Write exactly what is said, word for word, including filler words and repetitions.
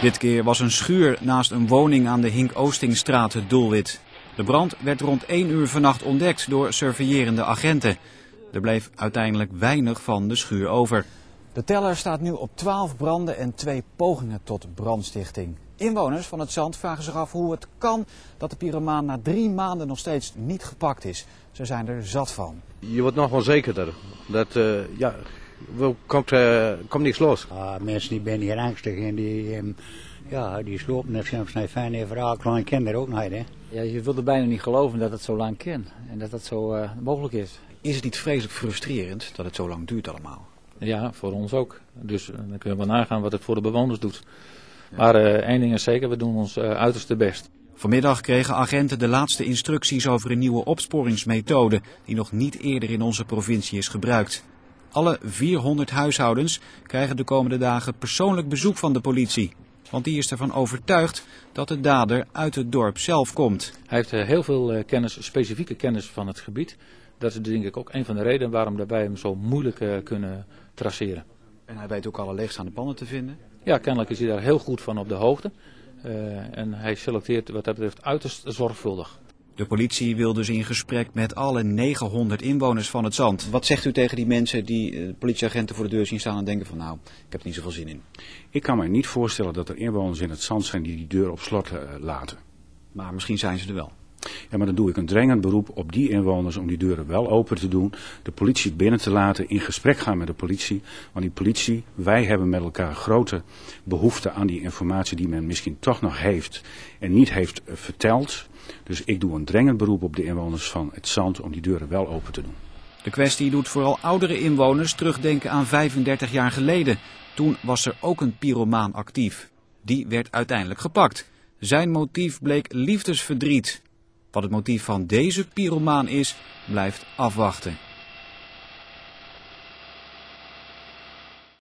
Dit keer was een schuur naast een woning aan de Hink-Oostingstraat het doelwit. De brand werd rond één uur vannacht ontdekt door surveillerende agenten. Er bleef uiteindelijk weinig van de schuur over. De teller staat nu op twaalf branden en twee pogingen tot brandstichting. Inwoners van het Zand vragen zich af hoe het kan dat de pyromaan na drie maanden nog steeds niet gepakt is. Ze zijn er zat van. Je wordt nog wel zekerder. Dat, uh, ja, er komt, uh, komt niks los. Uh, mensen die zijn hier angstig en die, um, ja, die slopen net soms naar fijne verhaal. Kleine kinderen ook nog, hè. Ja, je wilt er bijna niet geloven dat het zo lang kan en dat dat zo uh, mogelijk is. Is het niet vreselijk frustrerend dat het zo lang duurt allemaal? Ja, voor ons ook. Dus uh, dan kunnen we nagaan wat het voor de bewoners doet. Ja. Maar uh, één ding is zeker, we doen ons uh, uiterste best. Vanmiddag kregen agenten de laatste instructies over een nieuwe opsporingsmethode die nog niet eerder in onze provincie is gebruikt. Alle vierhonderd huishoudens krijgen de komende dagen persoonlijk bezoek van de politie. Want die is ervan overtuigd dat de dader uit het dorp zelf komt. Hij heeft uh, heel veel uh, kennis, specifieke kennis van het gebied. Dat is denk ik ook een van de redenen waarom we bij hem zo moeilijk uh, kunnen traceren. En hij weet ook alle leegstaande panden te vinden? Ja, kennelijk is hij daar heel goed van op de hoogte. Uh, en hij selecteert wat dat betreft uiterst zorgvuldig. De politie wil dus in gesprek met alle negenhonderd inwoners van het Zand. Wat zegt u tegen die mensen die uh, politieagenten voor de deur zien staan en denken van nou, ik heb er niet zoveel zin in? Ik kan me niet voorstellen dat er inwoners in het Zand zijn die die deur op slot uh, laten. Maar misschien zijn ze er wel. Ja, maar dan doe ik een dringend beroep op die inwoners om die deuren wel open te doen. De politie binnen te laten, in gesprek gaan met de politie. Want die politie, wij hebben met elkaar grote behoefte aan die informatie die men misschien toch nog heeft en niet heeft uh, verteld. Dus ik doe een dringend beroep op de inwoners van het Zand om die deuren wel open te doen. De kwestie doet vooral oudere inwoners terugdenken aan vijfendertig jaar geleden. Toen was er ook een pyromaan actief. Die werd uiteindelijk gepakt. Zijn motief bleek liefdesverdriet. Wat het motief van deze pyromaan is, blijft afwachten.